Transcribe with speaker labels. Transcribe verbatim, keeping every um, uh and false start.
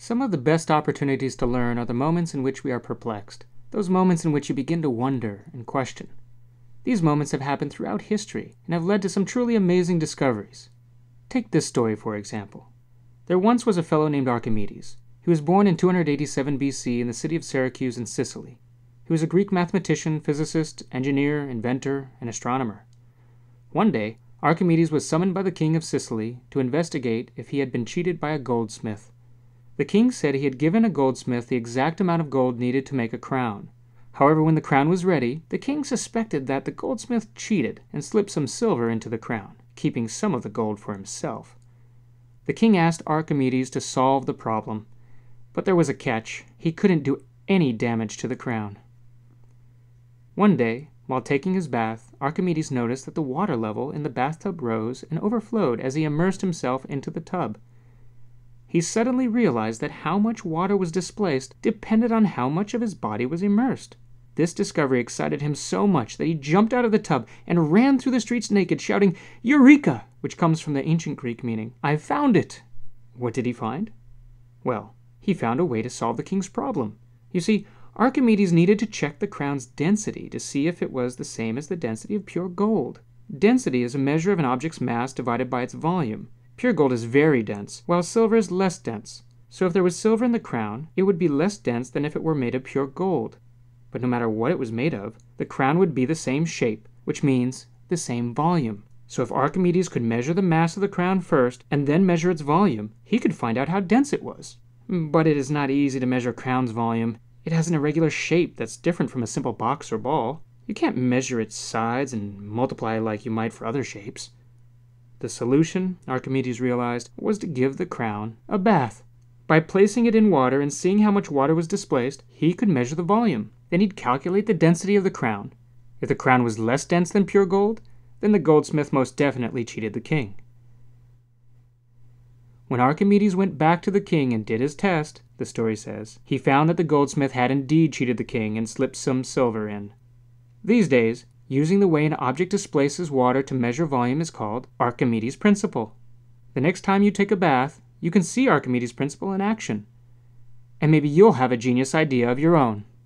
Speaker 1: Some of the best opportunities to learn are the moments in which we are perplexed, those moments in which you begin to wonder and question. These moments have happened throughout history and have led to some truly amazing discoveries. Take this story, for example. There once was a fellow named Archimedes. He was born in two hundred eighty-seven B C in the city of Syracuse in Sicily. He was a Greek mathematician, physicist, engineer, inventor, and astronomer. One day, Archimedes was summoned by the king of Sicily to investigate if he had been cheated by a goldsmith. The king said he had given a goldsmith the exact amount of gold needed to make a crown. However, when the crown was ready, the king suspected that the goldsmith cheated and slipped some silver into the crown, keeping some of the gold for himself. The king asked Archimedes to solve the problem, but there was a catch. He couldn't do any damage to the crown. One day, while taking his bath, Archimedes noticed that the water level in the bathtub rose and overflowed as he immersed himself into the tub. He suddenly realized that how much water was displaced depended on how much of his body was immersed. This discovery excited him so much that he jumped out of the tub and ran through the streets naked, shouting, "Eureka!" which comes from the ancient Greek meaning, "I've found it!" What did he find? Well, he found a way to solve the king's problem. You see, Archimedes needed to check the crown's density to see if it was the same as the density of pure gold. Density is a measure of an object's mass divided by its volume. Pure gold is very dense, while silver is less dense. So if there was silver in the crown, it would be less dense than if it were made of pure gold. But no matter what it was made of, the crown would be the same shape, which means the same volume. So if Archimedes could measure the mass of the crown first, and then measure its volume, he could find out how dense it was. But it is not easy to measure a crown's volume. It has an irregular shape that's different from a simple box or ball. You can't measure its sides and multiply like you might for other shapes. The solution, Archimedes realized, was to give the crown a bath. By placing it in water and seeing how much water was displaced, he could measure the volume. Then he'd calculate the density of the crown. If the crown was less dense than pure gold, then the goldsmith most definitely cheated the king. When Archimedes went back to the king and did his test, the story says, he found that the goldsmith had indeed cheated the king and slipped some silver in. These days, using the way an object displaces water to measure volume is called Archimedes Principle. The next time you take a bath, you can see Archimedes Principle in action. And maybe you'll have a genius idea of your own.